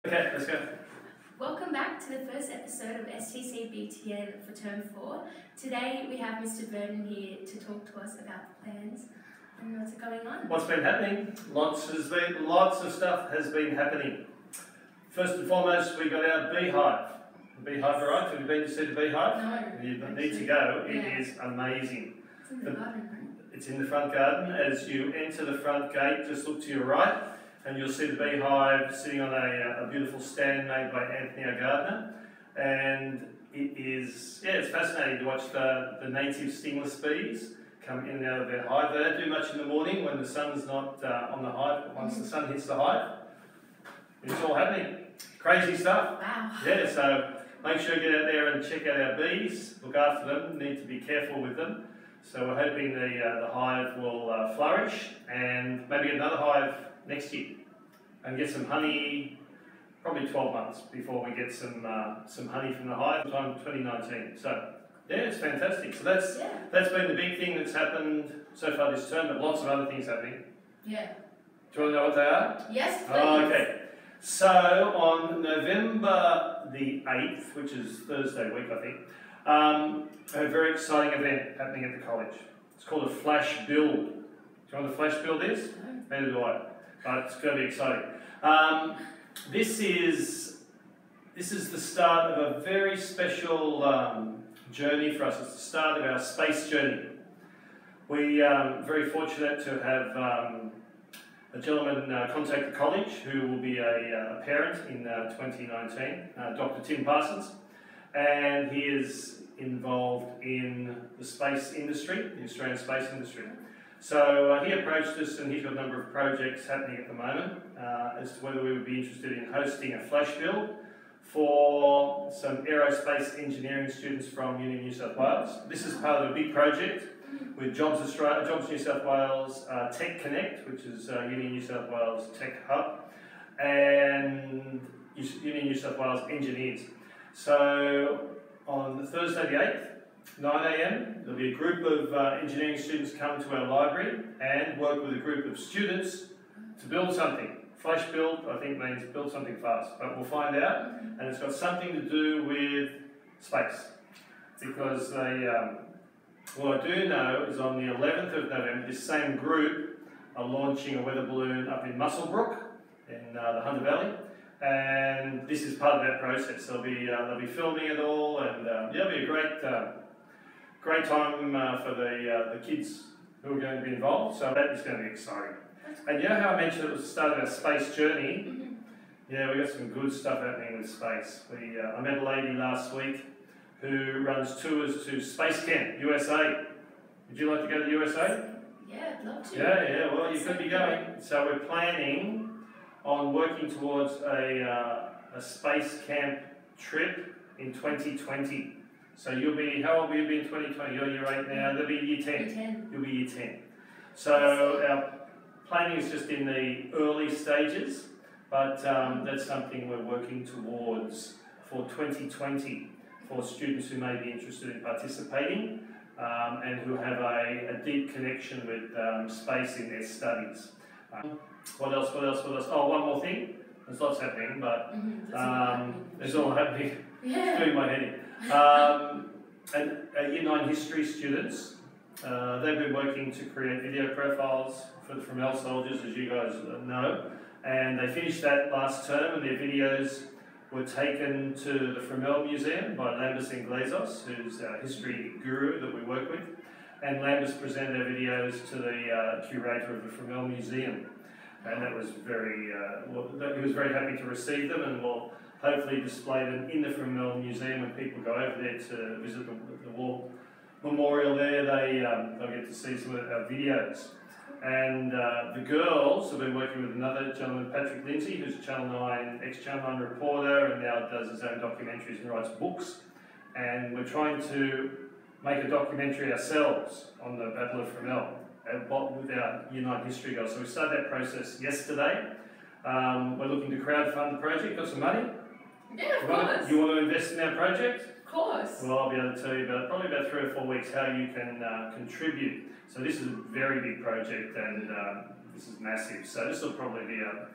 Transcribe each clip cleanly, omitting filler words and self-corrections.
Okay, let's go. Welcome back to the first episode of STC BTN for Term 4. Today we have Mr. Vernon here to talk to us about the plans and what's going on. What's been happening? Lots of stuff has been happening. First and foremost, we got our beehive. The beehive, right? Have you been to see the beehive? No. You need to go. Yeah. It is amazing. It's in the garden, right? It's in the front garden. As you enter the front gate, just look to your right, and you'll see the beehive sitting on a beautiful stand made by Anthony, our gardener. And it is, it's fascinating to watch the native stingless bees come in and out of their hive. They don't do much in the morning when the sun's not on the hive, but once the sun hits the hive, it's all happening. Crazy stuff. Wow. Yeah, so make sure you get out there and check out our bees, look after them, need to be careful with them. So we're hoping the hive will flourish and maybe another hive next year and get some honey, probably 12 months before we get some honey from the hive, sometime 2019. So yeah, it's fantastic. So that's been the big thing that's happened so far this term, but lots of other things happening. Yeah. Do you want to know what they are? Yes, please. Oh, okay. So on November the 8th, which is Thursday week, I think, a very exciting event happening at the college. It's called a flash build. Do you know what a flash build is? No. Neither do I. But it's going to be exciting. This is the start of a very special journey for us. It's the start of our space journey. We are very fortunate to have a gentleman contact the college who will be a parent in 2019, Dr. Tim Parsons, and he is involved in the space industry, the Australian space industry. So he approached us, and he's got a number of projects happening at the moment as to whether we would be interested in hosting a flash build for some aerospace engineering students from Uni New South Wales. This is part of a big project with Jobs New South Wales, Tech Connect, which is Uni New South Wales Tech Hub, and Uni New South Wales Engineers. So on Thursday the 8th, 9 AM, there'll be a group of engineering students come to our library and work with a group of students to build something. Flash build, I think, means build something fast, but we'll find out. And it's got something to do with space, because what I do know is on the 11th of November, this same group are launching a weather balloon up in Muswellbrook in the Hunter Valley, and this is part of that process. They'll be filming it all, and it'll be a great time for the kids who are going to be involved. So that is going to be exciting. And you know how I mentioned it was the start of our space journey? Mm-hmm. Yeah, we got some good stuff happening with space. I met a lady last week who runs tours to Space Camp, USA. Would you like to go to the USA? Yeah, I'd love to. Yeah, well, you could be going. So we're planning on working towards a Space Camp trip in 2020. So you'll be, how old will you be in 2020? You're year 8 now, they'll be year 10. Year 10. You'll be year 10. So our planning is just in the early stages, but that's something we're working towards for 2020 for students who may be interested in participating and who have a deep connection with space in their studies. What else? Oh, one more thing. There's lots happening, but there's all happening. Yeah. It's doing my head in. And Year 9 history students, they've been working to create video profiles for the Fromell soldiers, as you guys know, and they finished that last term, and their videos were taken to the Fromell Museum by Lambus Inglezos, who's a history guru that we work with, and Lambus presented their videos to the curator of the Fromell Museum, and that was he was very happy to receive them, and will hopefully display them in the Fromell Museum when people go over there to visit the war memorial there. They'll get to see some of our videos. And the girls have been working with another gentleman, Patrick Lindsay, who's a Channel 9, ex-Channel 9 reporter, and now does his own documentaries and writes books. And we're trying to make a documentary ourselves on the Battle of Fromell with our Year 9 history girls. So we started that process yesterday. We're looking to crowdfund the project. Got some money? Yeah, of course. You want to invest in our project? Of course. Well, I'll be able to tell you probably about 3 or 4 weeks how you can contribute. So this is a very big project, and this is massive. So this will probably be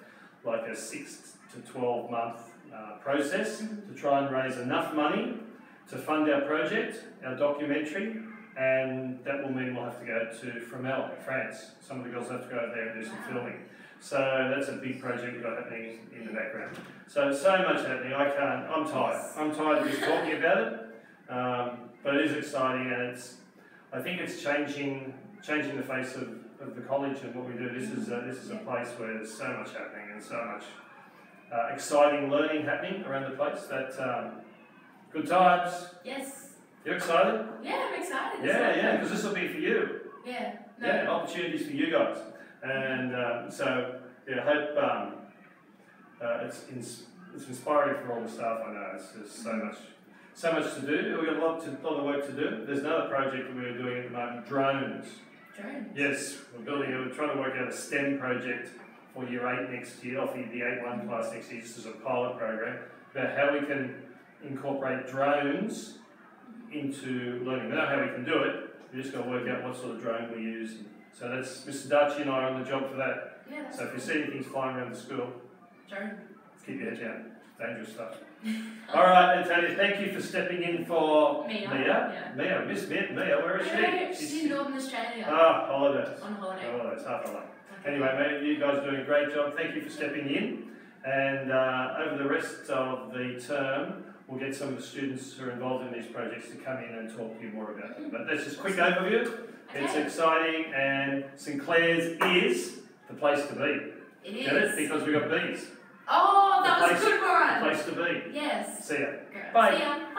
like a 6 to 12 month process to try and raise enough money to fund our project, our documentary, and that will mean we'll have to go to Fromelles, France. Some of the girls have to go over there and do some filming. So that's a big project we've got happening in the background. So much happening, I'm tired. I'm tired of just talking about it, but it is exciting, and I think it's changing the face of the college and what we do. This is a place where there's so much happening and so much exciting learning happening around the place that good times. Yes. You're excited? Yeah, I'm excited. Yeah, because this will be for you. Yeah. No. Yeah, opportunities for you guys. And so, yeah, I hope it's inspiring for all the staff. I know it's just so much to do. We've got a lot of work to do. There's another project that we're doing at the moment, drones. Drones? Yes, we're trying to work out a STEM project for Year 8 next year, off the 8-1 class next year, just as a pilot program, about how we can incorporate drones into learning. We know how we can do it, we just got to work out what sort of drone we use. So that's Mr. Dutchy and I are on the job for that. Yeah, so if you see anything flying around the school, drone. Keep your head down. Dangerous stuff. All right, Natalia, thank you for stepping in for Mia. Yeah. Mia, Miss Mia, where is she? She's in Northern Australia. Holidays. On holiday. Holidays, half a day. Okay. Anyway, mate, you guys are doing a great job. Thank you for stepping in. And over the rest of the term, we'll get some of the students who are involved in these projects to come in and talk to you more about them. But that's just a quick overview. Okay. It's exciting, and St Clair's is the place to be. It is. Get it? Because we've got bees. Oh, that was a good one. The place to be. Yes. See ya. Great. Bye. See ya.